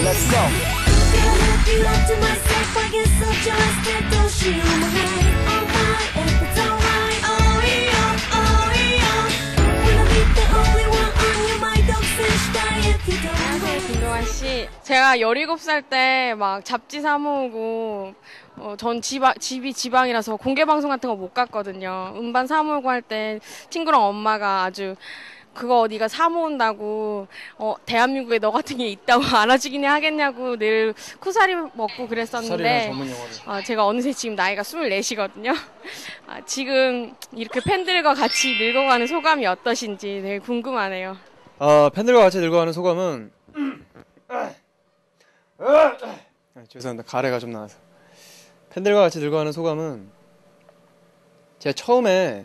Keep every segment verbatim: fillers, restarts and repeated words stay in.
Let's go. 김동완 씨, 제가 열일곱 살 때 막 잡지 사 모으고 어, 전 집, 집이 지방이라서 공개 방송 같은 거 못 갔거든요. 음반 사 모으고 할 때 친구랑 엄마가 아주 그거 어디가 사 모은다고 어, 대한민국에 너 같은 게 있다고 알아주긴 하겠냐고 늘 쿠사리 먹고 그랬었는데 어, 제가 어느새 지금 나이가 스물넷이거든요. 아, 지금 이렇게 팬들과 같이 늙어가는 소감이 어떠신지 되게 궁금하네요. 어, 팬들과 같이 늙어가는 소감은 아, 죄송합니다. 가래가 좀 나와서. 팬들과 같이 늙어가는 소감은 제가 처음에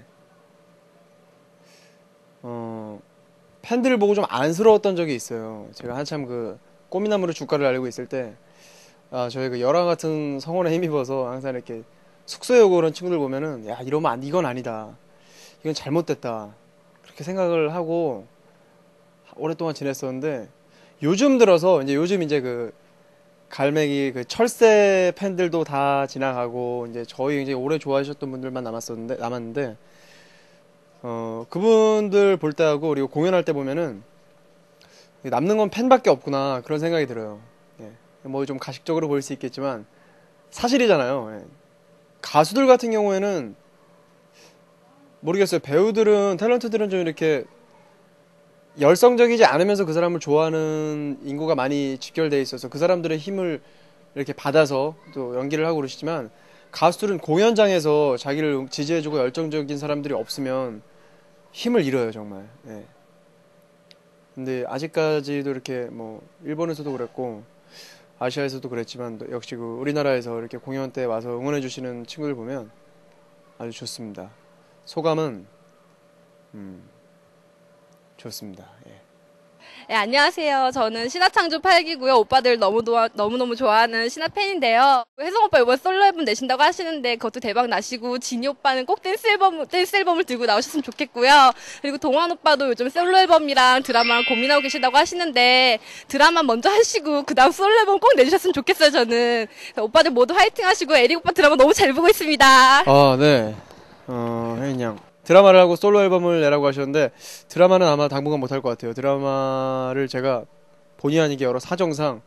어, 팬들을 보고 좀 안쓰러웠던 적이 있어요. 제가 한참 그 꽃미나무로 주가를 알고 있을 때 아, 저희 그 열화 같은 성원에 힘입어서 항상 이렇게 숙소에 오고 그런 친구들 보면은 야, 이러면 안, 이건 아니다. 이건 잘못됐다. 그렇게 생각을 하고 오랫동안 지냈었는데 요즘 들어서 이제 요즘 이제 그 갈매기 그 철새 팬들도 다 지나가고 이제 저희 이제 오래 좋아하셨던 분들만 남았었는데 남았는데 어 그분들 볼 때하고 그리고 공연할 때 보면은 남는 건 팬밖에 없구나 그런 생각이 들어요. 예. 뭐 좀 가식적으로 보일 수 있겠지만 사실이잖아요. 예. 가수들 같은 경우에는 모르겠어요. 배우들은 탤런트들은 좀 이렇게 열성적이지 않으면서 그 사람을 좋아하는 인구가 많이 직결되어 있어서 그 사람들의 힘을 이렇게 받아서 또 연기를 하고 그러시지만 가수들은 공연장에서 자기를 지지해주고 열정적인 사람들이 없으면 힘을 잃어요 정말. 예. 근데 아직까지도 이렇게 뭐 일본에서도 그랬고 아시아에서도 그랬지만 역시 그 우리나라에서 이렇게 공연 때 와서 응원해주시는 친구들 보면 아주 좋습니다. 소감은 음. 좋습니다. 예. 네, 안녕하세요. 저는 신화창조 팔 기고요. 오빠들 너무 도와, 너무너무 좋아하는 신화 팬인데요. 혜성 오빠 이번 솔로 앨범 내신다고 하시는데 그것도 대박 나시고 진이 오빠는 꼭 댄스 앨범, 댄스 앨범을 들고 나오셨으면 좋겠고요. 그리고 동환 오빠도 요즘 솔로 앨범이랑 드라마랑 고민하고 계시다고 하시는데 드라마 먼저 하시고 그 다음 솔로 앨범 꼭 내주셨으면 좋겠어요. 저는. 오빠들 모두 화이팅 하시고 에릭 오빠 드라마 너무 잘 보고 있습니다. 아, 네. 어, 혜인 양. 드라마를 하고 솔로 앨범을 내라고 하셨는데 드라마는 아마 당분간 못할 것 같아요. 드라마를 제가 본의 아니게 여러 사정상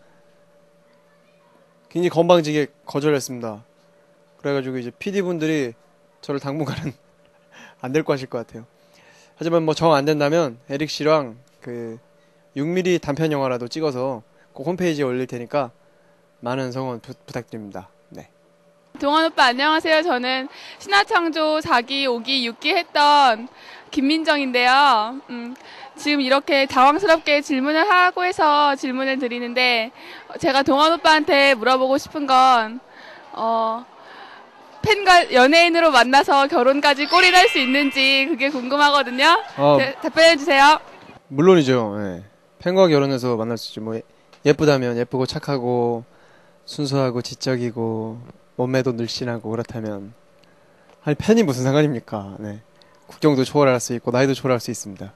굉장히 건방지게 거절했습니다. 그래가지고 이제 피디분들이 저를 당분간은 안 데리고 하실 것 같아요. 하지만 뭐 정 안 된다면 에릭 씨랑 그 육 밀리미터 단편 영화라도 찍어서 꼭 홈페이지에 올릴 테니까 많은 성원 부, 부탁드립니다. 네. 동환 오빠 안녕하세요. 저는 신화창조 사 기, 오 기, 육 기 했던 김민정인데요. 음, 지금 이렇게 당황스럽게 질문을 하고 해서 질문을 드리는데 제가 동환 오빠한테 물어보고 싶은 건 어, 팬과 연예인으로 만나서 결혼까지 꼴이 날 수 있는지 그게 궁금하거든요. 어, 대, 답변해 주세요. 물론이죠. 예. 팬과 결혼해서 만날 수 있죠. 뭐 예쁘다면 예쁘고 착하고 순수하고 지적이고 몸매도 늘씬하고 그렇다면 아니 팬이 무슨 상관입니까? 네. 국경도 초월할 수 있고 나이도 초월할 수 있습니다.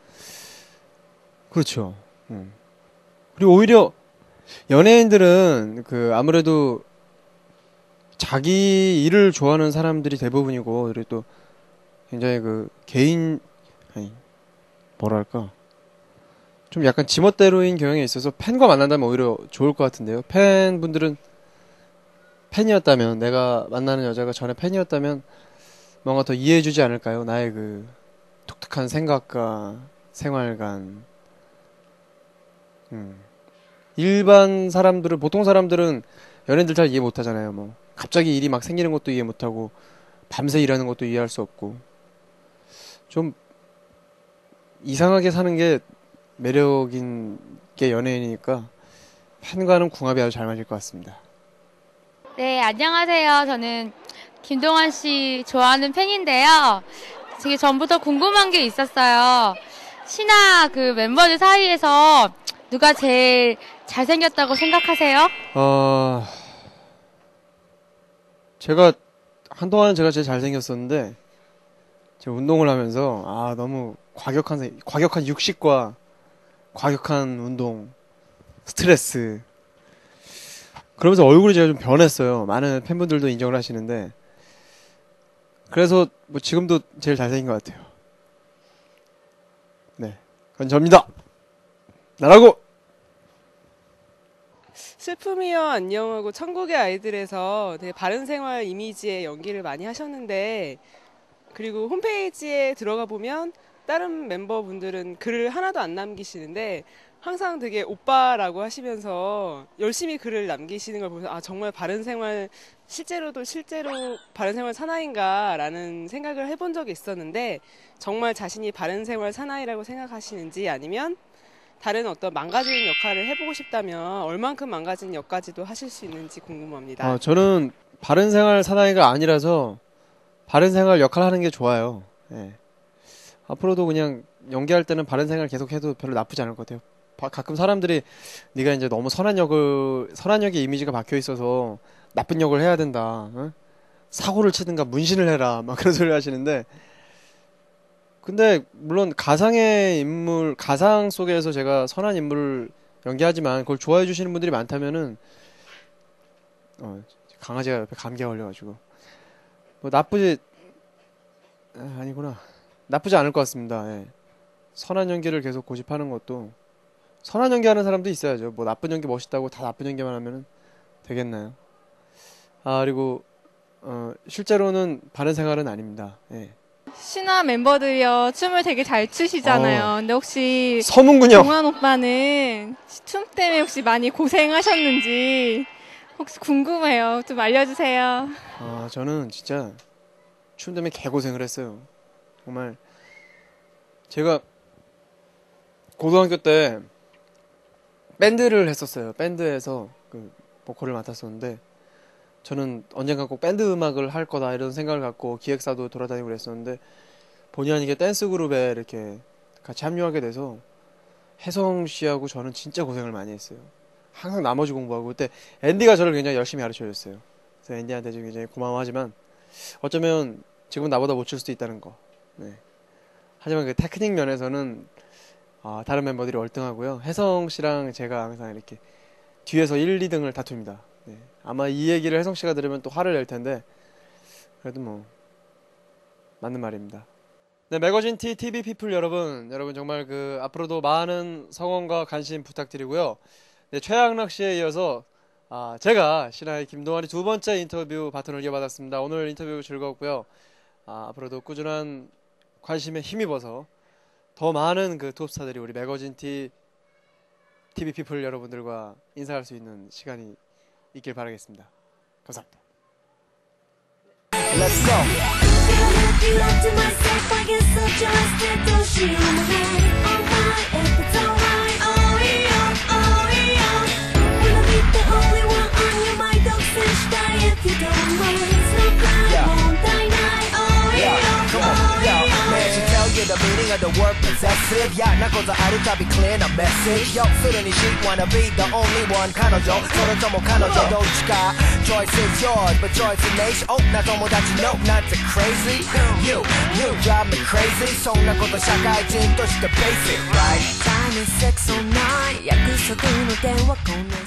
그렇죠. 음. 그리고 오히려 연예인들은 그 아무래도 자기 일을 좋아하는 사람들이 대부분이고 그리고 또 굉장히 그 개인 아니 뭐랄까 좀 약간 지멋대로인 경향이 있어서 팬과 만난다면 오히려 좋을 것 같은데요. 팬분들은 팬이었다면 내가 만나는 여자가 전에 팬이었다면 뭔가 더 이해해주지 않을까요? 나의 그 독특한 생각과 생활관. 음. 일반 사람들은 보통 사람들은 연예인들 잘 이해 못하잖아요. 뭐 갑자기 일이 막 생기는 것도 이해 못하고 밤새 일하는 것도 이해할 수 없고 좀 이상하게 사는 게 매력인 게 연예인이니까 팬과는 궁합이 아주 잘 맞을 것 같습니다. 네, 안녕하세요. 저는 김동완 씨 좋아하는 팬인데요. 되게 전부터 궁금한 게 있었어요. 신화 그 멤버들 사이에서 누가 제일 잘생겼다고 생각하세요? 어... 제가 한동안은 제가 제일 잘생겼었는데 제가 운동을 하면서 아 너무 과격한 과격한 육식과 과격한 운동, 스트레스 그러면서 얼굴이 제가 좀 변했어요. 많은 팬분들도 인정을 하시는데 그래서 뭐 지금도 제일 잘생긴 것 같아요. 네, 그건 접니다. 나라고. 슬픔이여 안녕하고 천국의 아이들에서 되게 바른 생활 이미지의 연기를 많이 하셨는데 그리고 홈페이지에 들어가 보면 다른 멤버분들은 글을 하나도 안 남기시는데 항상 되게 오빠라고 하시면서 열심히 글을 남기시는 걸 보면서 아 정말 바른 생활 실제로도 실제로 바른 생활 사나이인가라는 생각을 해본 적이 있었는데 정말 자신이 바른 생활 사나이라고 생각하시는지 아니면 다른 어떤 망가지는 역할을 해보고 싶다면 얼만큼 망가진 역까지도 하실 수 있는지 궁금합니다. 어, 저는 바른 생활 사나이가 아니라서 바른 생활 역할 하는 게 좋아요. 예. 앞으로도 그냥 연기할 때는 바른 생활 계속 해도 별로 나쁘지 않을 것 같아요. 바, 가끔 사람들이 네가 이제 너무 선한 역을 선한 역의 이미지가 박혀 있어서 나쁜 역을 해야 된다. 어? 사고를 치든가 문신을 해라. 막 그런 소리 하시는데 근데 물론 가상의 인물 가상 속에서 제가 선한 인물을 연기하지만 그걸 좋아해 주시는 분들이 많다면은 어, 강아지가 옆에 감기가 걸려가지고 뭐 나쁘지 아, 아니구나 나쁘지 않을 것 같습니다. 예. 선한 연기를 계속 고집하는 것도 선한 연기하는 사람도 있어야죠. 뭐 나쁜 연기 멋있다고 다 나쁜 연기만 하면은 되겠나요? 아 그리고 어, 실제로는 바른 생활은 아닙니다. 예. 신화 멤버들이요 춤을 되게 잘 추시잖아요. 어. 근데 혹시 서문군요. 동환 오빠는 춤 때문에 혹시 많이 고생하셨는지 혹시 궁금해요. 좀 알려주세요. 아 저는 진짜 춤 때문에 개고생을 했어요. 정말 제가 고등학교 때 밴드를 했었어요. 밴드에서 그 보컬을 맡았었는데 저는 언젠가 꼭 밴드 음악을 할 거다 이런 생각을 갖고 기획사도 돌아다니고 그랬었는데 본의 아니게 댄스 그룹에 이렇게 같이 합류하게 돼서 혜성 씨하고 저는 진짜 고생을 많이 했어요. 항상 나머지 공부하고 그때 앤디가 저를 굉장히 열심히 가르쳐줬어요. 그래서 앤디한테 좀 굉장히 고마워하지만 어쩌면 지금은 나보다 못 출 수도 있다는 거. 네. 하지만 그 테크닉 면에서는 아, 다른 멤버들이 월등하고요. 혜성 씨랑 제가 항상 이렇게 뒤에서 일, 이 등을 다툽니다. 네. 아마 이 얘기를 혜성 씨가 들으면 또 화를 낼 텐데 그래도 뭐 맞는 말입니다. 네, 매거진 티 티비 피플 여러분, 여러분 정말 그 앞으로도 많은 성원과 관심 부탁드리고요. 네, 최양락 씨에 이어서 아, 제가 신화의 김동완이 두 번째 인터뷰 바톤을 이어받았습니다. 오늘 인터뷰 즐거웠고요. 아, 앞으로도 꾸준한 관심에 힘입어서 더 많은 그 톱스타들이 우리 매거진 티 티비 피플 여러분들과 인사할 수 있는 시간이 있길 바라겠습니다. 감사합니다. Let's go. The meaning of the word possessive. Yeah, not gonna I be clear the message. Yo, feeling she wanna be the only one. Kanojo, solo tomo kanojo, dochika. Choice is yours, but choice is nation. Oh, not tomodachi, no, not the crazy. You, you drive me crazy. So not gonna shakaijin, touch the basic, right? Time is six oh nine. 約束の電話こね